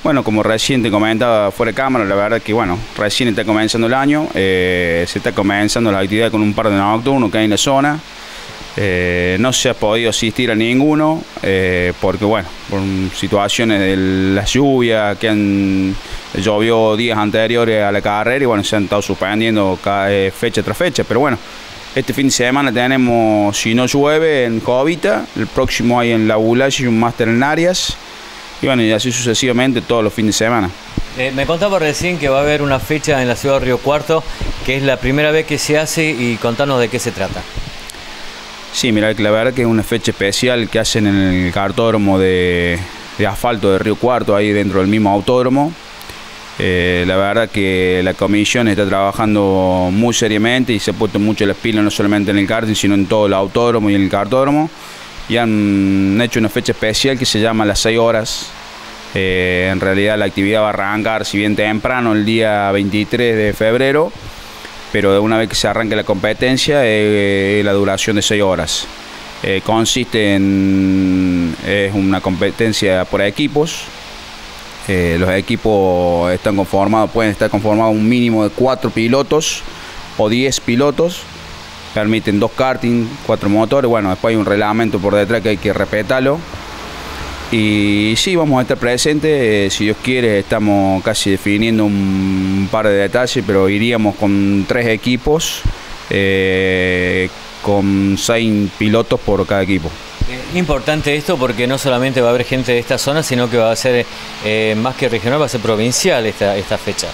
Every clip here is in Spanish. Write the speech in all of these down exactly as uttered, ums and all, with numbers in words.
Bueno, como recién te comentaba fuera de cámara, la verdad que bueno, recién está comenzando el año, eh, se está comenzando la actividad con un par de nocturnos que hay en la zona. Eh, no se ha podido asistir a ninguno, eh, porque bueno, por situaciones de la lluvia que han llovió días anteriores a la carrera y bueno, se han estado suspendiendo cada, eh, fecha tras fecha, pero bueno, este fin de semana tenemos, si no llueve, en Jovita, el próximo hay en La Bulacha y un máster en Arias. Y bueno, y así sucesivamente todos los fines de semana. Eh, me contaba recién que va a haber una fecha en la ciudad de Río Cuarto, que es la primera vez que se hace, y contanos de qué se trata. Sí, mira, la verdad que es una fecha especial que hacen en el cartódromo de, de asfalto de Río Cuarto, ahí dentro del mismo autódromo. Eh, la verdad que la comisión está trabajando muy seriamente y se ha puesto mucho las pilas, no solamente en el karting, sino en todo el autódromo y en el cartódromo. Y han hecho una fecha especial que se llama las seis horas. Eh, en realidad la actividad va a arrancar, si bien temprano, el día veintitrés de febrero, pero una vez que se arranque la competencia, eh, la duración de seis horas. Eh, consiste en es una competencia por equipos. Eh, los equipos están conformados, pueden estar conformados un mínimo de cuatro pilotos o diez pilotos. Permiten dos karting, cuatro motores, bueno, después hay un reglamento por detrás que hay que respetarlo. Y sí, vamos a estar presentes, eh, si Dios quiere, estamos casi definiendo un par de detalles, pero iríamos con tres equipos, eh, con seis pilotos por cada equipo. Importante esto porque no solamente va a haber gente de esta zona, sino que va a ser eh, más que regional, va a ser provincial esta, esta fecha.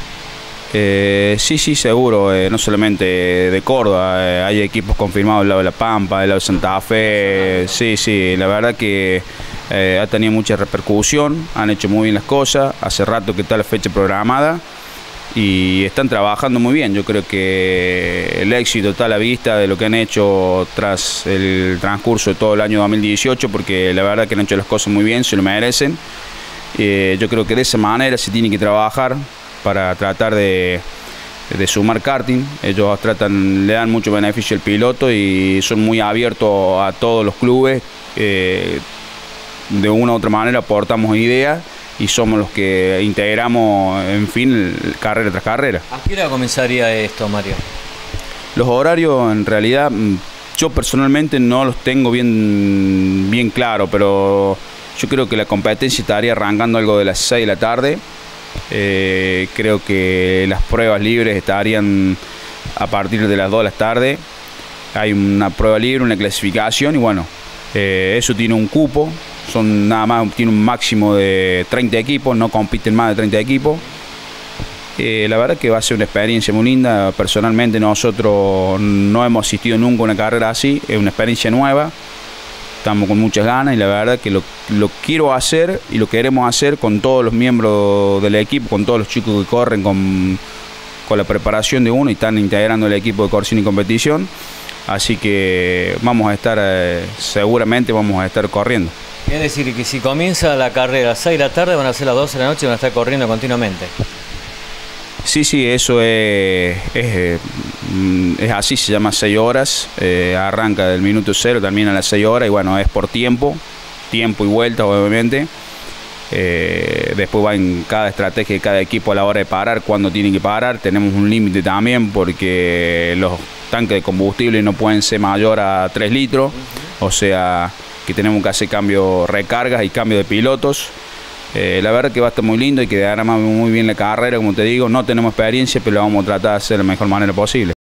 Eh, sí, sí, seguro, eh, no solamente de Córdoba, eh, hay equipos confirmados del lado de La Pampa, del lado de Santa Fe, sí, sí, la verdad que eh, ha tenido mucha repercusión, han hecho muy bien las cosas, hace rato que está la fecha programada y están trabajando muy bien. Yo creo que el éxito está a la vista de lo que han hecho tras el transcurso de todo el año dos mil dieciocho, porque la verdad que han hecho las cosas muy bien, se lo merecen. Eh, yo creo que de esa manera se tiene que trabajar para tratar de, de sumar karting. Ellos tratan, le dan mucho beneficio al piloto y son muy abiertos a todos los clubes. Eh, de una u otra manera aportamos ideas y somos los que integramos, en fin, carrera tras carrera. ¿A qué hora comenzaría esto, Mario? Los horarios, en realidad, yo personalmente no los tengo bien, bien claro, pero yo creo que la competencia estaría arrancando algo de las seis de la tarde. Eh, creo que las pruebas libres estarían a partir de las dos de la tarde. Hay una prueba libre, una clasificación y bueno, eh, eso tiene un cupo, son nada más, tiene un máximo de treinta equipos, no compiten más de treinta equipos. Eh, la verdad que va a ser una experiencia muy linda. Personalmente nosotros no hemos asistido nunca a una carrera así, es una experiencia nueva. Estamos con muchas ganas y la verdad que lo, lo quiero hacer y lo queremos hacer con todos los miembros del equipo, con todos los chicos que corren con, con la preparación de uno y están integrando el equipo de Corsini y Competición. Así que vamos a estar, eh, seguramente vamos a estar corriendo. Es decir, que si comienza la carrera a las seis de la tarde, van a ser las doce de la noche y van a estar corriendo continuamente. Sí, sí, eso es, es, es así, se llama seis horas, eh, arranca del minuto cero, termina a las seis horas y bueno, es por tiempo, tiempo y vuelta obviamente. Eh, después va en cada estrategia de cada equipo a la hora de parar, cuando tienen que parar. Tenemos un límite también porque los tanques de combustible no pueden ser mayor a tres litros, o sea que tenemos que hacer cambio recargas y cambio de pilotos. Eh, la verdad que va a estar muy lindo y quedará muy bien la carrera, como te digo. No tenemos experiencia, pero la vamos a tratar de hacer de la mejor manera posible.